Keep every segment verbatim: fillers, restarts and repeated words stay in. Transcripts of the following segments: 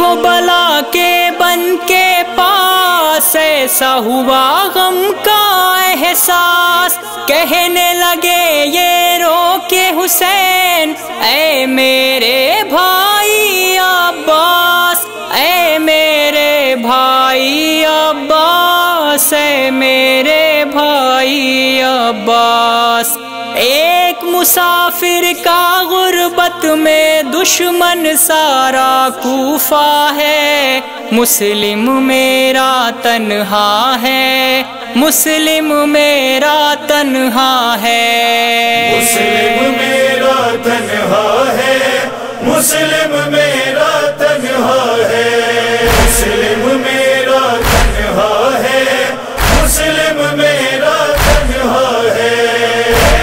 کو بلا کے بن کے پاس ایسا ہوا غم کا احساس، کہنے لگے یہ رو کے حسین اے میرے بھائی عباس، اے میرے بھائی عباس، اے میرے بھائی عباس۔ ایک مسافر کا غربت میں دشمن سارا کوفہ ہے، مسلم میرا تنہا ہے، مسلم میرا تنہا ہے، مسلم میرا تنہا ہے، مسلم میرا تنہا ہے، مسلم میرا تنہا ہے، مسلم میرا تنہا ہے۔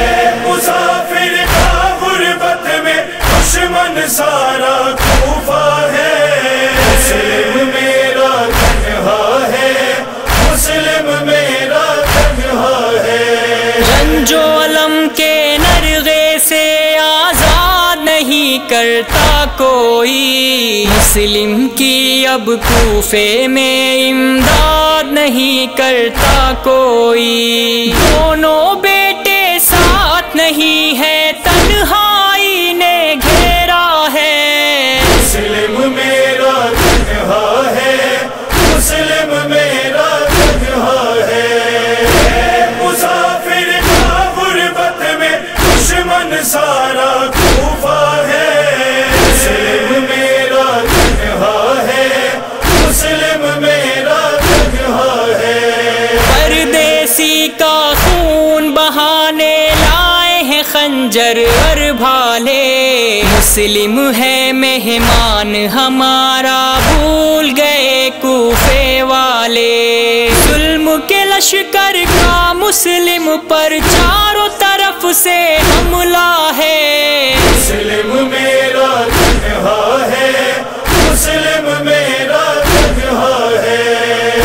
مسافر کا غربت میں دشمن سارا کوفہ ہے، مسلم میرا تنہا ہے، مسلم میرا تنہا ہے۔ رنج و علم کے نرغے سے آزاد نہیں کرتا کوئی، مسلم کی اب کوفے میں امداد نہیں کرتا کوئی، دونوں بیٹے ساتھ نہیں ہے، تنہائی نے گھیرا ہے، مسلم میرا تنہا ہے، مسلم میرا تنہا ہے۔ مسافر کا غربت میں دشمن سارا کوفہ ہے، مسلم میرا تنہا ہے، مسلم میرا تنہا ہے۔ پردیسی کا خون بہانے لائے ہیں خنجر اور بھالے، مسلم ہے مہمان ہمارا بھول گئے کوفے والے، ظلم کے لشکر کا مسلم پر چاروں طرف سے حملہ ہے، مسلم میرا تنہا ہے، مسلم میرا تنہا ہے۔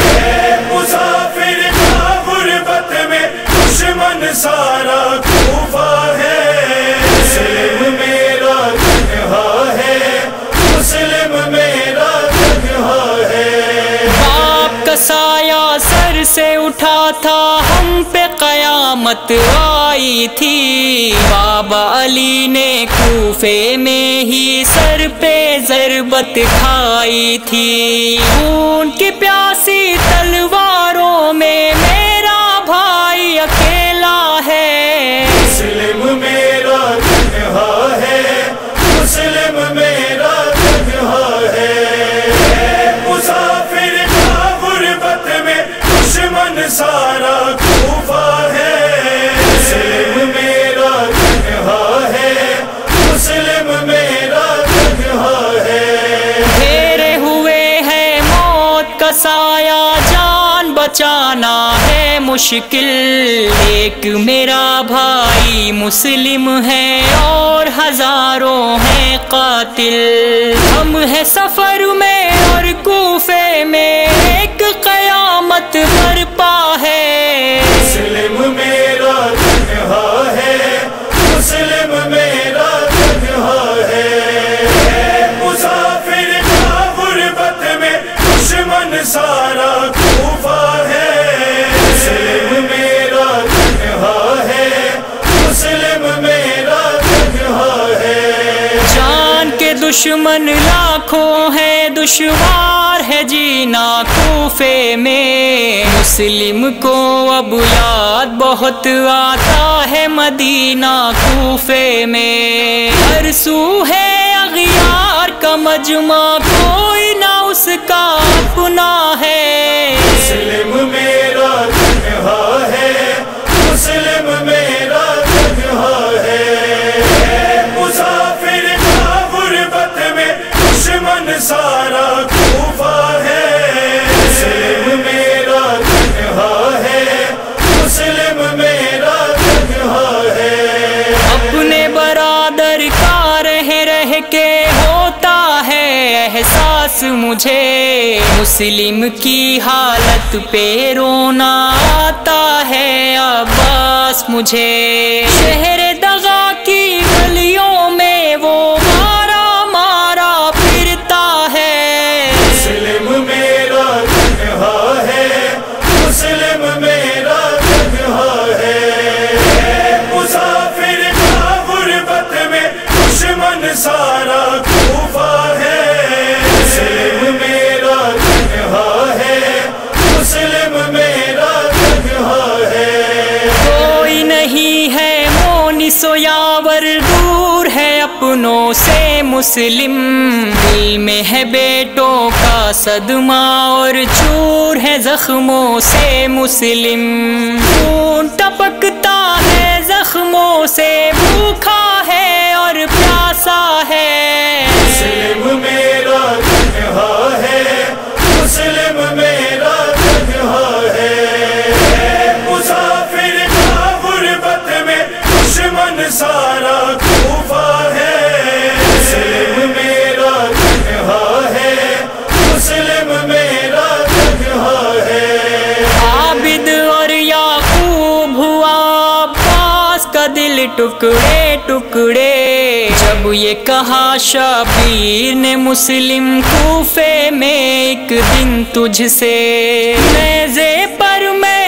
مسافر کا غربت میں دشمن سارا کوفہ ہے، مسلم میرا تنہا ہے، مسلم میرا تنہا ہے۔ باپ کا سایہ سر سے اٹھا تھا ہم پہ قیامت آئی تھی، بابا علی نے کوفے میں ہی سر پہ ضربت کھائی تھی، خون کی پیاسی تلواروں میں میرا بھائی اکیلا ہے، مسلم میرا تنہا ہے، مسلم میرا تنہا ہے۔ مسافر کا غربت میں دشمن سارا کوفہ ہے، مسلم میرا تنہا ہے، مسلم میرا تنہا ہے۔ گھیرے ہوئے ہے موت کا سایہ، جان بچانا ہے مشکل، ایک میرا بھائی مسلم ہے اور ہزاروں ہیں قاتل، ہم ہیں سفر میں اور کوفے میں ایک قیامت برپا ہے، مسلم میرا تنہا ہے، مسلم میرا تنہا ہے۔ مسافر کا غربت میں دشمن سارا کوفہ ہے، مسلم میرا تنہا ہے، مسلم میرا تنہا ہے۔ جان کے دشمن لاکھوں ہے، دشوار ہے جینا کوفے میں، مسلم کو اب یاد بہت آتا ہے مدینہ کوفے میں، ہر سو ہے اغیار کا مجمع، کوئی نہ اس کا اپنا ہے، مسلم میرا تنہا ہے، مسلم میرا تنہا ہے۔ مسافر کا غربت میں دشمن سارا کوفہ ہے، مسلم میرا تنہا ہے، مسلم میرا تنہا ہے۔ اپنے برادر کا رہ رہ کے ہوتا ہے احساس مجھے، مسلم کی حالت پہ رونا آتا ہے عباس مجھے، شہر دغا کی گلیوں میں وہ مارا مارا پھرتا ہے، خونوں سے مسلم، دل میں ہے بیٹوں کا صدمہ اور چور ہے زخموں سے مسلم، خون ٹپکتا ہے زخموں سے، بھوکا ہے اور پیاسا ہے، مسلم میرا تنہا ہے، مسلم میرا تنہا ہے، مسافر کا غربت میں دشمن سارا کوفہ ہے، مسلم میرا تنہا ہے، مسلم میرا تنہا ہے، عابد اور یعقوب ہوا عباس کا دل ٹکڑے ٹکڑے، جب یہ کہا شبیر نے مسلم کوفے میں ایک دن تجھ سے، نیزے پر میں